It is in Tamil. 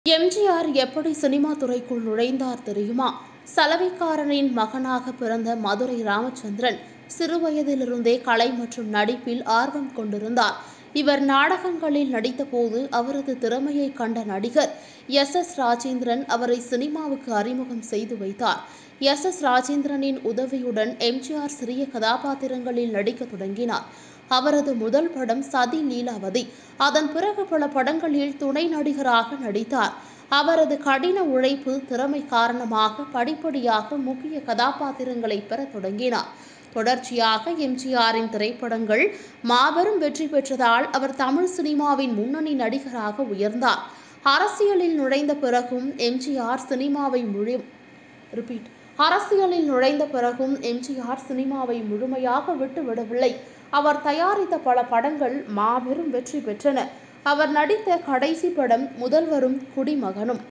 எம்ஜிஆர் எப்படி சினிமா துறைக்குள் நுழைந்தார் தெரியுமா? சலவைக்காரனின் மகனாக பிறந்த மதுரை ராமச்சந்திரன் சிறுவயதிலிருந்தே கலை மற்றும் நடிப்பில் ஆர்வம் கொண்டிருந்தார். இவர் நாடகங்களில் நடித்தபோது அவரது திறமையை கண்ட நடிகர் எஸ். ராஜேந்திரன் அவரை சினிமாவுக்கு அறிமுகம் செய்து வைத்தார். எஸ். ராஜேந்திரனின் உதவியுடன் எம்ஜிஆர் சிறிய கதாபாத்திரங்களில் நடிக்க தொடங்கினார். அவரது முதல் படம் சதி லீலாவதி. அதன் பிறகு பல படங்களில் துணை நடிகராக நடித்தார். அவரது கடின உழைப்பு, திறமை காரணமாக படிப்படியாக முக்கிய கதாபாத்திரங்களை பெறத் தொடங்கினார். தொடர்ச்சியாக எம்ஜிஆரின் திரைப்படங்கள் மாபெரும் வெற்றி பெற்றதால் அவர் தமிழ் சினிமாவின் முன்னணி நடிகராக உயர்ந்தார். அரசியலில் நுழைந்த பிறகும் எம்ஜிஆர் சினிமாவை முழுமையாக விட்டுவிடவில்லை. அவர் தயாரித்த பல படங்கள் மாபெரும் வெற்றி பெற்றன. அவர் நடித்த கடைசி படம் முதல்வரும் குடிமகனும்.